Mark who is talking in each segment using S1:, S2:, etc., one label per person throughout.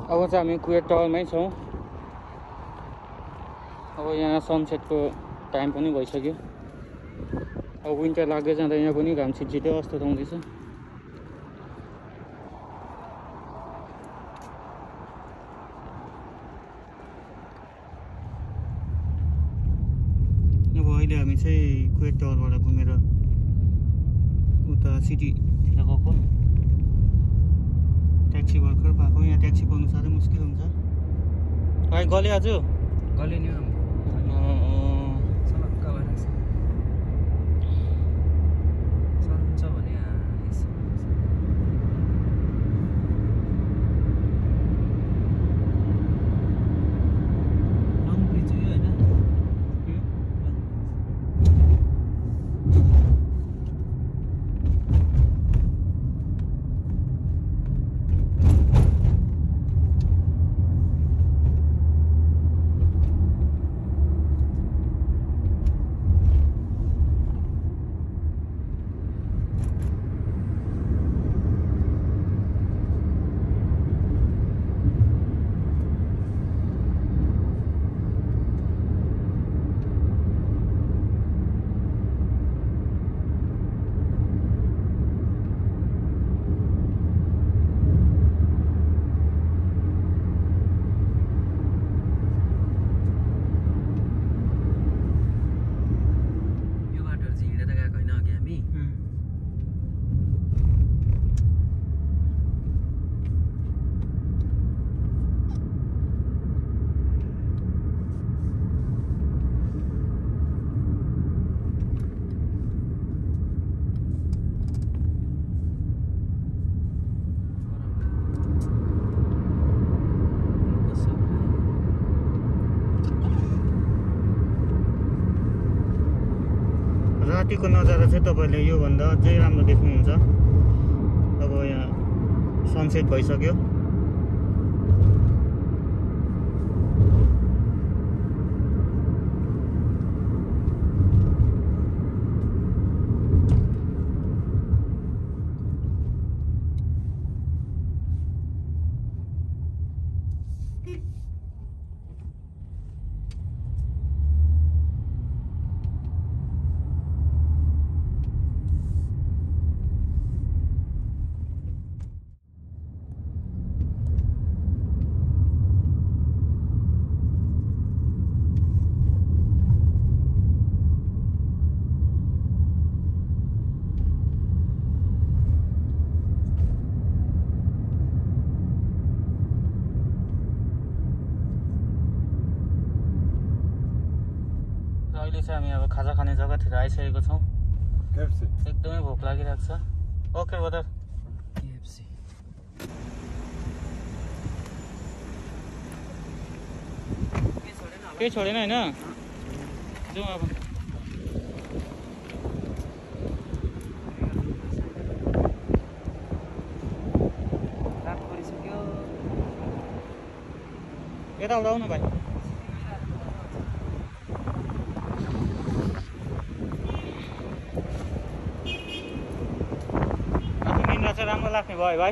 S1: अब चाहिँ हामी कुवेत टावरमै छौँ। अब यहाँ सनसेटको टाइम पनि भइसक्यो। अब विन्टर लाग्दै जाँदा यहाँ पनि घाम छिटछिटो अस्त आउँदैछ। अब अहिले हामी चाहिँ कुवेत टावरबाट घुमेर उता सिटीतिर गएको। ट्याक्सी भर्खर पाएको। यहाँ ट्याक्सी पाउनु साह्रै मुस्किल हुन्छ। भाइ गले आज
S2: गले नि सलक्का भइरहेको छ। सन्च भने लङ ब्रिज हो होइन?
S1: रातिको नजारा चाहिँ तपाईँले योभन्दा अझै राम्रो देख्नुहुन्छ। अब यहाँ सनसेट भइसक्यो। अहिले चाहिँ हामी अब खाजा खाने जग्गातिर आइसकेको छौँ। एकदमै भोक लागिरहेको छ। Okay brother. केही छोडेन होइन? जाउँ अब। यता आउनु न भाइ। राम्रो लाग्ने भयो भाइ।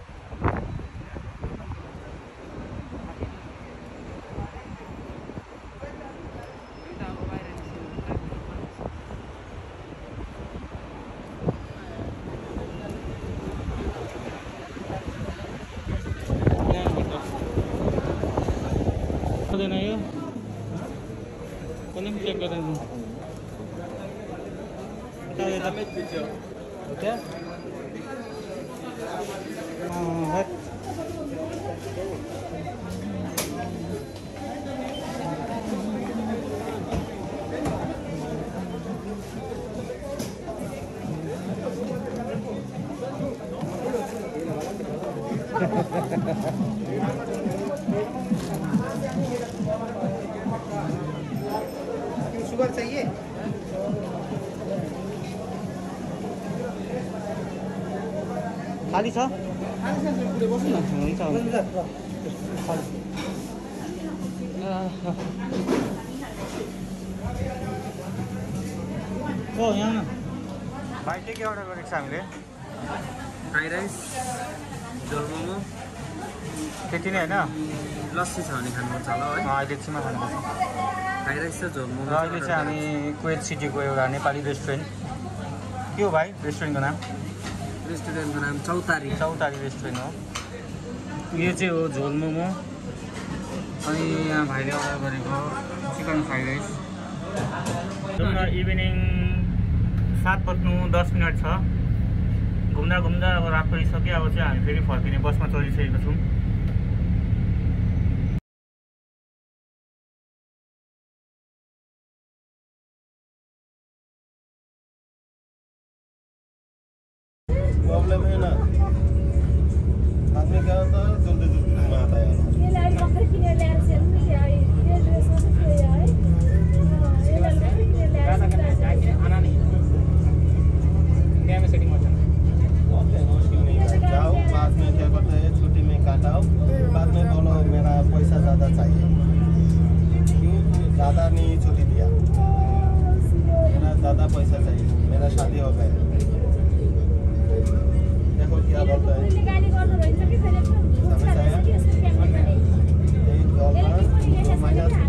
S1: यो पनि चेक गरेर शुगर चाहिए? खाली छ? हुन्छ ओ यहाँ न भाइ के अर्डर गरेको छ हामीले?
S2: फ्राइड राइस, झोल मोमो,
S1: त्यति नै होइन
S2: लस्सी छ भने खानुपर्छ होला है
S1: अहिले एकछिनमा खानुपर्छ
S2: खाइरहेको छ झोल मोमो
S1: र अहिले चाहिँ हामी कुवेत सिटीको एउटा नेपाली रेस्टुरेन्ट के हो भाइ रेस्टुरेन्टको नाम
S2: रेस्टुरेन्टको नाम चौतारी
S1: रेस्टुरेन्ट हो यो चाहिँ हो झोल मोमो अनि यहाँ भाइले अर्डर गरेको चिकन फ्राइड राइस इभिनिङ 7:10 छ घुम्दा घुम्दा अब रात परिसक्यो अब चाहिँ हामी फेरि फर्किने बसमा चढिसकेको छौँ
S3: प्रॉब्लम है ना बाद में क्या होता है जल्दी जल्दी में आता है ये लाइट बकर की ले ले से मुझे आई ये ड्रेस में से आई ये लड़का की ले ले जाके आना नहीं क्या में सेटिंग होता है ओके मुश्किल नहीं है जाओ बाद में क्या करते हैं छुट्टी में काटाओ बाद में बोलो मेरा पैसा ज़्यादा चाहिए क्यों ज़्यादा नहीं छुट्टी दिया मेरा ज़्यादा पैसा चाहिए मेरा शादी हो गया देखो क्या बोलता है समझ आया 1 $2 -2